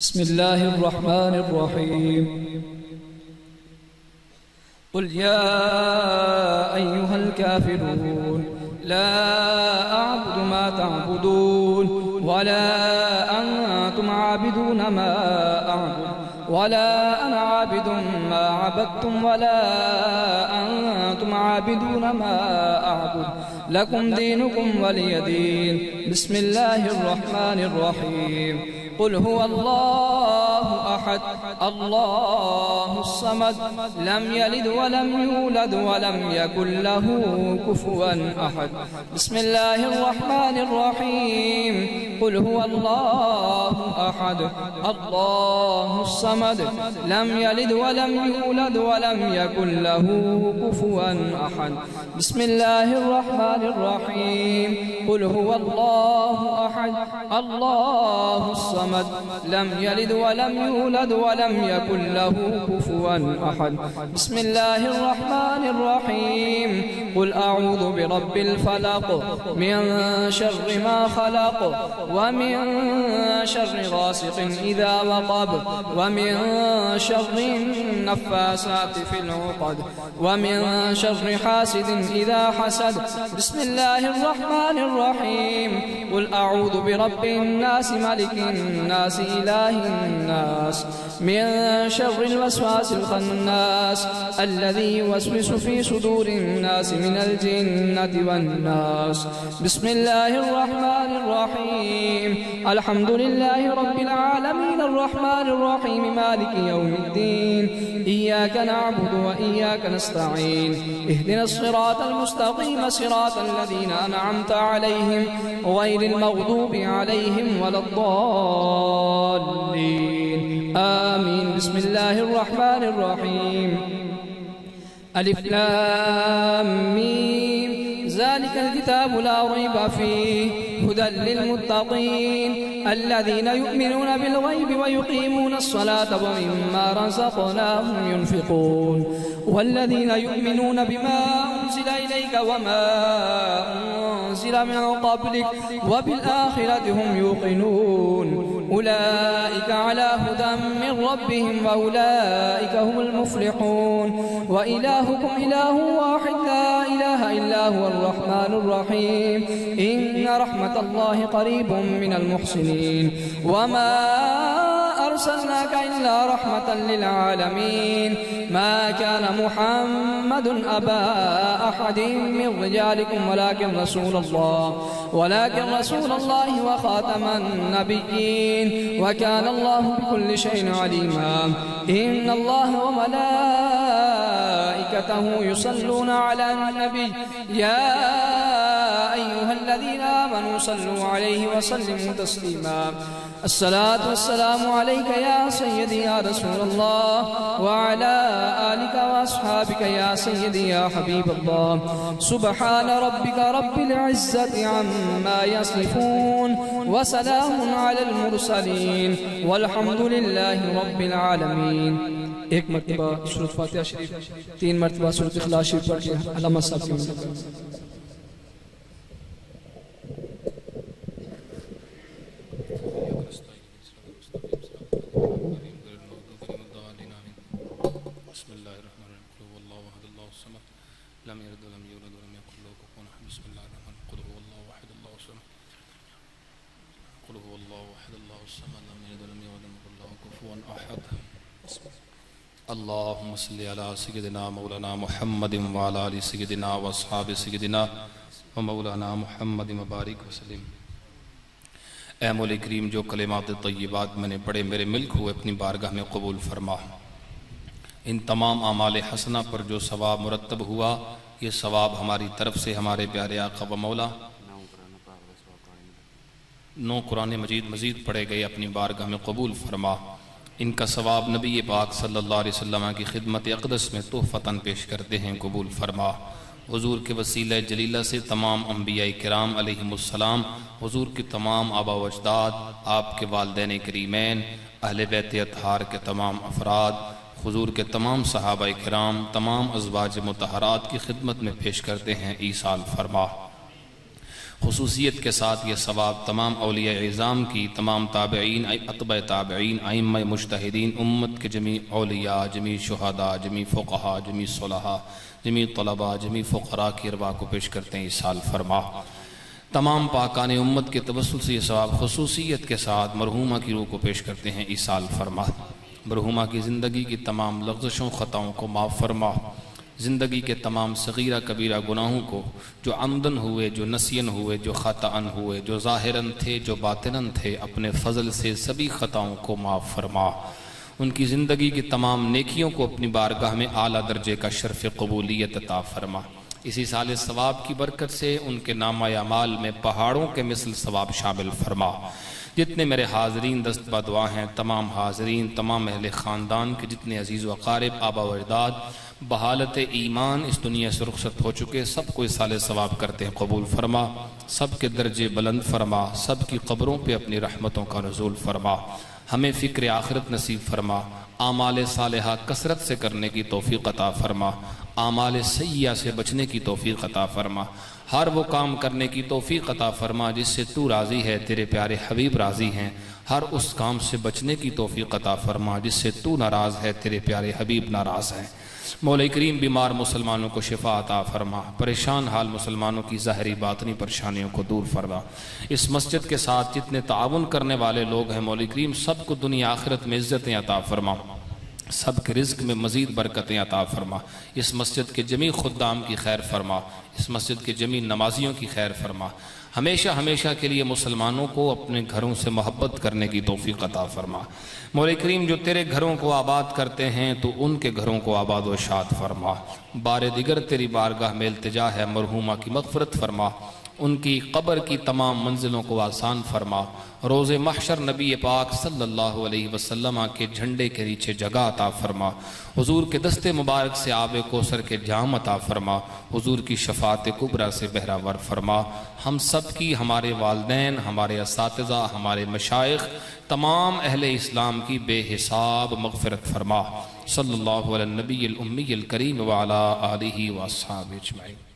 بسم الله الرحمن الرحيم قل يا أيها الكافرون لا أعبد ما تعبدون ولا أنتم عابدون ما أعبد ولا أنا عابد ما عبدتم ولا أنتم عابدون ما أعبد لكم دينكم ولي دين. بسم الله الرحمن الرحيم قل هو الله أحد الله الصمد لم يلد ولم يولد ولم يكن له كفوا أحد. بسم الله الرحمن الرحيم قل هو الله أحد الله الصمد لم يلد ولم يولد ولم يكن له كفوا أحد. بسم الله الرحمن الرحيم قل هو الله أحد الله الصمد لم يلد ولم يولد ولم يكن له كفوا أحد. بسم الله الرحمن الرحيم قل أعوذ برب الفلق من شر ما خلق ومن شر غاسق إذا وقب ومن شر النفاثات في العقد ومن شر حاسد إذا حسد. بسم الله الرحمن الرحيم قل أعوذ برب الناس ملك الناس إله الناس من شر الوسواس الخناس الذي يوسوس في صدور الناس من الجنة والناس. بسم الله الرحمن الرحيم الحمد لله رب العالمين الرحمن الرحيم مالك يوم الدين إياك نعبد وإياك نستعين اهدنا الصراط المستقيم صراط الذين أنعمت عليهم غير المغضوب عليهم ولا الضالين آمين. بسم الله الرحمن الرحيم ألف لام ميم ذلك الكتاب لا ريب فيه هدى للمتقين الذين يؤمنون بالغيب ويقيمون الصلاة ومما رزقناهم ينفقون والذين يؤمنون بما أنزل إليك وما أنزل من قبلك وبالآخرة هم يوقنون أولئك على هدى من ربهم وأولئك هم المفلحون. وإلهكم إله واحد لا إله إلا هو الرحمن الرحيم إن رحمة الله قريب من المحسنين وما أرسلناك إلا رحمة للعالمين. ما كان محمد أبا أحد من رجالكم ولكن رسول الله وخاتم النبيين وكان الله بكل شيء عليما. إن الله وملائكته يصلون على النبي يا أيها الذين آمنوا صلوا عليه وسلموا تسليما. الصلاة والسلام عليك يا سيدي يا رسول الله وعلى آلك وأصحابك يا سيدي يا حبيب الله. سبحان ربك رب العزة عما يصفون وسلام على المرسلين والحمد لله رب العالمين. ایک مرتبہ سورۃ فاتحہ شریف 3 مرتبہ سورۃ اخلاص شریف پڑھ کے علامہ صاحب کی مدد کریں. اللهم صل على سيدنا مولانا محمد وعلى آل سيدنا واصحاب سيدنا ومولانا محمد مبارک وسلم. اے مولا کریم جو کلمات طیبات میں نے پڑھے میرے ملک ہوئے اپنی بارگاہ میں قبول فرما. ان تمام اعمال حسنہ پر جو ثواب مرتب ہوا یہ ثواب ہماری طرف سے ہمارے پیارے آقا و مولا 9 قرآن مجید پڑھے گئے اپنی بارگاہ میں قبول فرما. ان کا ثواب نبی پاک صلی اللہ علیہ وسلم کی خدمت اقدس میں تحفتاً پیش کرتے ہیں قبول فرما. حضور کے وسیلہ جلیلہ سے تمام انبیاء کرام علیہم السلام حضور کے تمام آبا و اجداد آپ کے والدین کریمین اہل بیت اطہار کے تمام افراد حضور کے تمام صحابہ کرام تمام ازواج مطہرات کی خدمت میں پیش کرتے ہیں ایصال فرما. خصوصیت کے ساتھ یہ ثواب تمام اولیاء اعظام کی، تمام تابعین، اتباع تابعین، ائمہ مجتہدین، امت کے جمیع اولیاء، جمیع شہداء، جمیع فقہاء، جمیع صلحاء، جمیع طلباء، جمیع فقراء کی ارواح کو پیش کرتے ہیں ایصال فرما۔ تمام پاکان امت کے توسل سے یہ ثواب خصوصیت کے ساتھ مرحومہ کی روح کو پیش کرتے ہیں ایصال فرما۔ مرحومہ کی زندگی کی تمام لغزشوں خطاؤں کو معاف فرما، زندگی کے تمام صغیرہ کبیرہ گناہوں کو، جو عمدن ہوئے، جو نسین ہوئے، جو خطاً ہوئے، جو ظاہراً تھے، جو باطناً تھے، اپنے فضل سے سبھی خطاؤں کو معاف فرما۔ ان کی زندگی کی تمام نیکیوں کو اپنی بارگاہ میں اعلیٰ درجے کا شرف قبولیت عطا فرما۔ اسی سال ثواب کی برکت سے ان کے نامہ اعمال میں پہاڑوں کے مثل ثواب شامل فرما۔ جتنے میرے حاضرین دست بدعا ہیں، تمام حاضرین، تمام اہل خاندان کے جتنے عزیز و اقارب، آبا و اجداد بحالت ایمان اس دنیا سے رخصت ہو چکے، سب کو اس سال ثواب کرتے ہیں قبول فرما، سب کے درجے بلند فرما، سب کی قبروں پہ اپنی رحمتوں کا نزول فرما، ہمیں فکر آخرت نصیب فرما، اعمال صالحہ کثرت سے کرنے کی توفیق عطا فرما، اعمال سیئہ سے بچنے کی توفیق عطا فرما، ہر وہ کام کرنے کی توفیق عطا فرما جس سے تو راضی ہے، تیرے پیارے حبیب راضی ہیں، ہر اس کام سے بچنے کی توفیق عطا فرما جس سے تو ناراض ہے، تیرے پیارے حبیب ناراض ہیں۔ مولا کریم بیمار مسلمانوں کو شفا عطا فرما، پریشان حال مسلمانوں کی ظاہری باطنی پریشانیوں کو دور فرما۔ اس مسجد کے ساتھ جتنے تعاون کرنے والے لوگ ہیں مولا کریم سب کو دنیا آخرت میں عزتیں عطا فرما، سب کے رزق میں مزید برکتیں عطا فرما، اس مسجد کے جمیع خدام کی خیر فرما، اس مسجد کے جمیع نمازیوں کی خیر فرما، ہمیشہ ہمیشہ کے لیے مسلمانوں کو اپنے گھروں سے محبت کرنے کی توفیق عطا فرما۔ مولا کریم جو تیرے گھروں کو آباد کرتے ہیں تو ان کے گھروں کو آباد و شاد فرما۔ بار دیگر تیری بارگاہ میں التجا ہے، مرحومہ کی مغفرت فرما، ان کی قبر کی تمام منزلوں کو آسان فرما، روز محشر نبی پاک صلی اللہ علیہ وسلم کے جھنڈے کے نیچے جگہ عطا فرما، حضور کے دست مبارک سے آب کوثر کے جام عطا فرما، حضور کی شفاعت کبریٰ سے بہرہ فرما، ہم سب کی، ہمارے والدین، ہمارے اساتذہ، ہمارے مشائخ، تمام اہل اسلام کی بے حساب مغفرت فرما۔ صلی اللہ علی النبی الامی الکریم وعلی آلہ واصحابہ اجمعین۔